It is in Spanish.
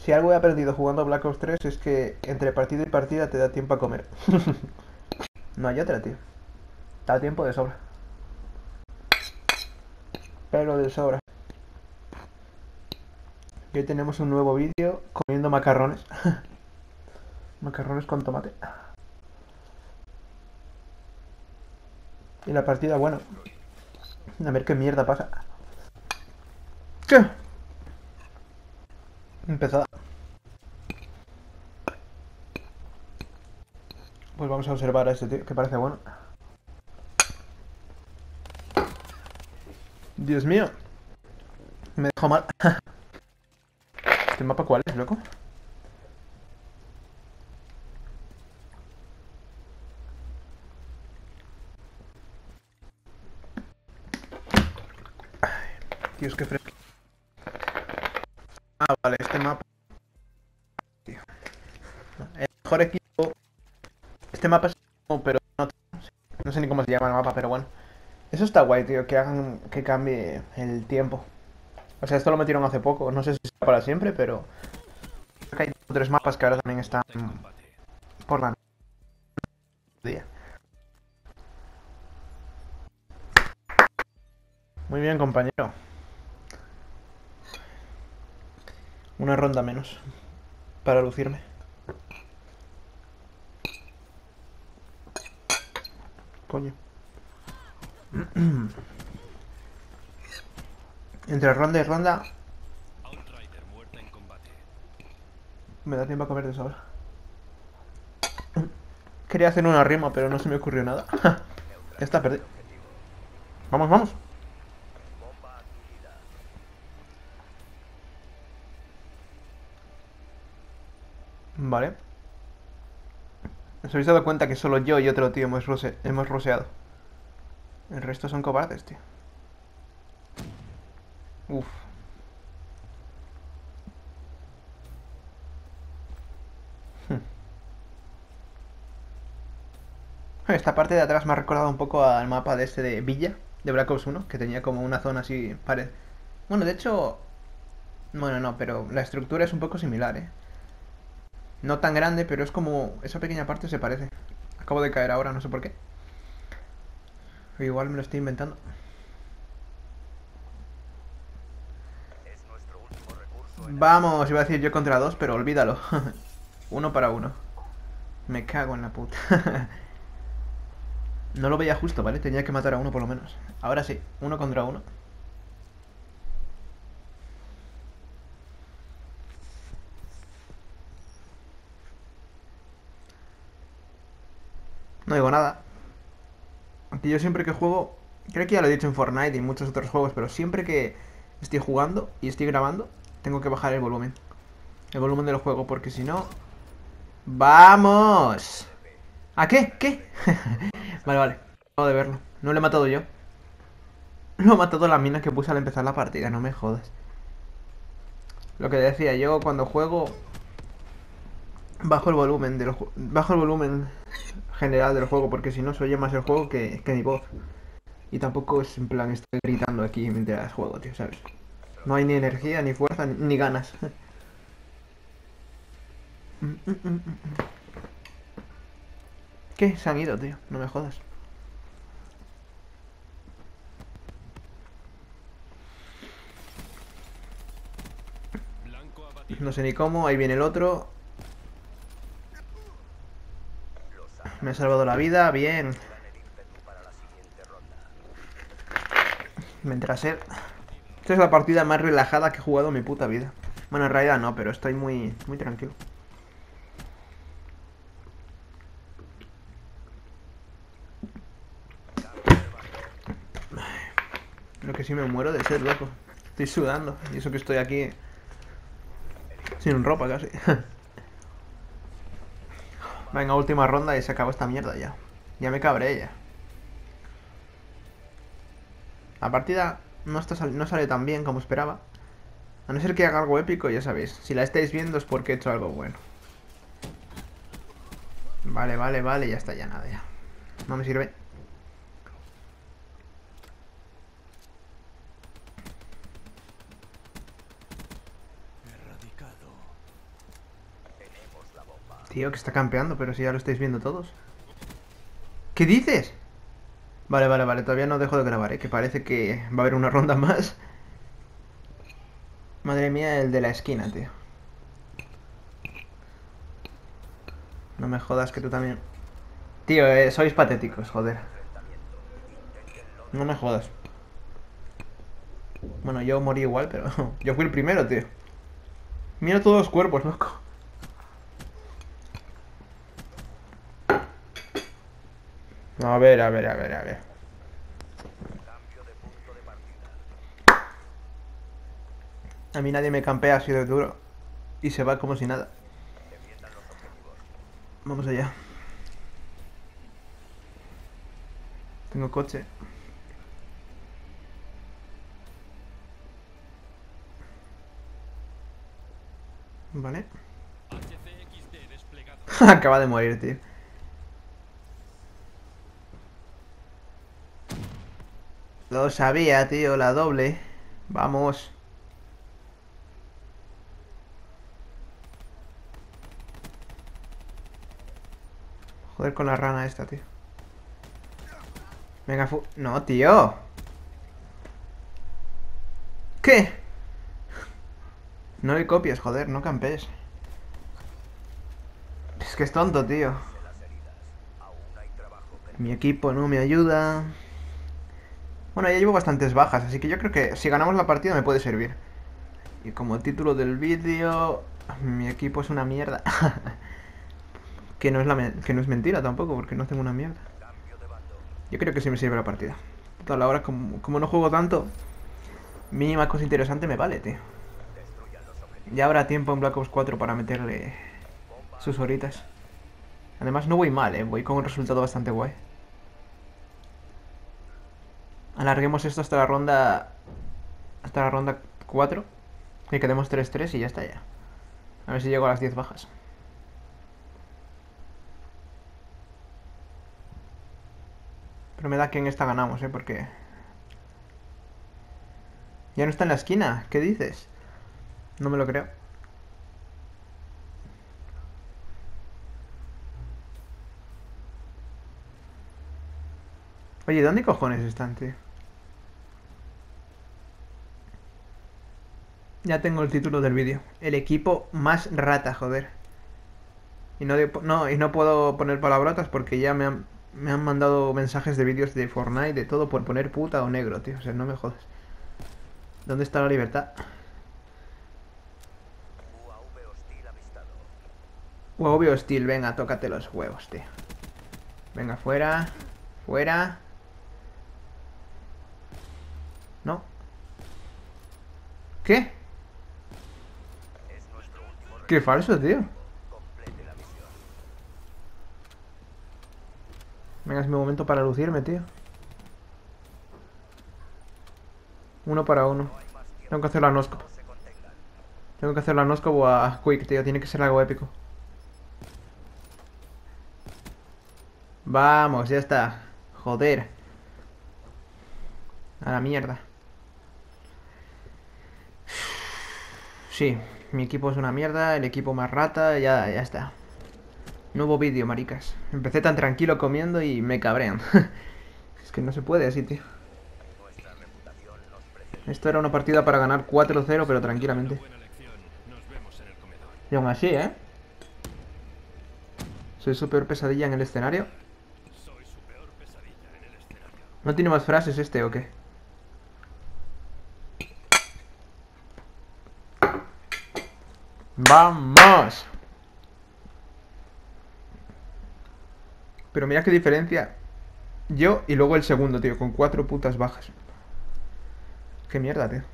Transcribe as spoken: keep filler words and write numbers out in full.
Si algo he aprendido jugando Black Ops tres es que entre partida y partida te da tiempo a comer. No hay otra, tío. Da tiempo de sobra. Pero de sobra. Y hoy tenemos un nuevo vídeo comiendo macarrones. Macarrones con tomate. Y la partida, bueno. A ver qué mierda pasa. ¿Qué? Empezada. Pues vamos a observar a este tío, que parece bueno. Dios mío. Me dejó mal. ¿Este mapa cuál es, loco? Dios, qué fresco. Ah, vale, este mapa. Tío. El mejor equipo. Este mapa es. Pero no, no sé ni cómo se llama el mapa, pero bueno. Eso está guay, tío, que hagan que cambie el tiempo. O sea, esto lo metieron hace poco. No sé si será para siempre, pero creo que hay tres mapas que ahora también están por la día. Muy bien, compañero. Una ronda menos para lucirme. Coño. Entre ronda y ronda me da tiempo a comer de sobra. Quería hacer una rima, pero no se me ocurrió nada. Ya está, perdí. Vamos, vamos. Vale. ¿Os habéis dado cuenta que solo yo y otro tío hemos, rose hemos roseado? El resto son cobardes, tío. Uf. Esta parte de atrás me ha recordado un poco al mapa de este de Villa, de Black Ops uno, que tenía como una zona así pare... Bueno, de hecho... Bueno, no, pero la estructura es un poco similar, ¿eh? No tan grande, pero es como... Esa pequeña parte se parece. Acabo de caer ahora, no sé por qué. O igual me lo estoy inventando. Vamos, iba a decir yo contra dos, pero olvídalo. Uno para uno. Me cago en la puta. No lo veía justo, ¿vale? Tenía que matar a uno por lo menos. Ahora sí, uno contra uno. No digo nada. Aunque yo siempre que juego... Creo que ya lo he dicho en Fortnite y en muchos otros juegos, pero siempre que estoy jugando y estoy grabando, tengo que bajar el volumen. El volumen del juego, porque si no... ¡Vamos! ¿A qué? ¿Qué? Vale, vale. Acabo de verlo. No lo he matado yo. Lo he matado la mina que puse al empezar la partida, no me jodas. Lo que decía, yo cuando juego bajo el volumen del bajo el volumen general del juego porque si no se oye más el juego que, que mi voz. Y tampoco es en plan estoy gritando aquí mientras juego, tío, ¿sabes? No hay ni energía, ni fuerza, ni, ni ganas. ¿Qué? Se han ido, tío, no me jodas. No sé ni cómo, ahí viene el otro. Me ha salvado la vida, bien. Mientras él... Esta es la partida más relajada que he jugado en mi puta vida. Bueno, en realidad no, pero estoy muy, muy tranquilo. Creo que sí me muero de sed, loco. Estoy sudando. Y eso que estoy aquí sin ropa casi. Venga, última ronda y se acabó esta mierda ya. Ya me cabré ya. La partida no, está sal no sale tan bien como esperaba. A no ser que haga algo épico, ya sabéis. Si la estáis viendo es porque he hecho algo bueno. Vale, vale, vale, ya está, ya nada, ya. No me sirve. Tío, que está campeando, pero si ya lo estáis viendo todos. ¿Qué dices? Vale, vale, vale, todavía no dejo de grabar, ¿eh? Que parece que va a haber una ronda más. Madre mía, el de la esquina, tío. No me jodas que tú también. Tío, eh, sois patéticos, joder. No me jodas. Bueno, yo morí igual, pero yo fui el primero, tío. Mira todos los cuerpos, loco. A ver, a ver, a ver, a ver. A mí nadie me campea así de duro. Y se va como si nada. Vamos allá. Tengo coche. Vale. Acaba de morir, tío. Lo sabía, tío, la doble. Vamos. Joder con la rana esta, tío. Venga, fu... No, tío. ¿Qué? No le copies, joder, no campes. Es que es tonto, tío. Mi equipo no me ayuda. Bueno, ya llevo bastantes bajas, así que yo creo que si ganamos la partida me puede servir. Y como título del vídeo, mi equipo es una mierda. que, no es la me- que no es mentira tampoco, porque no tengo una mierda. Yo creo que sí me sirve la partida. Total, ahora como, como no juego tanto, mínima cosa interesante me vale, tío. Ya habrá tiempo en Black Ops cuatro para meterle sus horitas. Además no voy mal, eh, voy con un resultado bastante guay. Alarguemos esto hasta la ronda... Hasta la ronda cuatro. Que quedemos tres tres y ya está ya. A ver si llego a las diez bajas. Pero me da que en esta ganamos, eh, porque... Ya no está en la esquina, ¿qué dices? No me lo creo. Oye, ¿dónde cojones están, tío? Ya tengo el título del vídeo. El equipo más rata, joder. Y no, de- no, y no puedo poner palabrotas porque ya me han, me han mandado mensajes de vídeos de Fortnite, de todo, por poner puta o negro, tío. O sea, no me jodas. ¿Dónde está la libertad? U A V hostil, venga, tócate los huevos, tío. Venga, fuera. Fuera. No. ¿Qué? Qué falso, tío. Venga, es mi momento para lucirme, tío. Uno para uno. Tengo que hacer la nosco. Tengo que hacer la nosco o a Quick, tío. Tiene que ser algo épico. Vamos, ya está. Joder. A la mierda. Sí, mi equipo es una mierda, el equipo más rata, ya, ya está. Nuevo vídeo, maricas. Empecé tan tranquilo comiendo y me cabrean. Es que no se puede así, tío. Esto era una partida para ganar cuatro cero, pero tranquilamente. Y aún así, ¿eh? Soy su peor pesadilla en el escenario. ¿No tiene más frases este o qué? ¡Vamos! Pero mira qué diferencia. Yo y luego el segundo, tío, con cuatro putas bajas. Qué mierda, tío.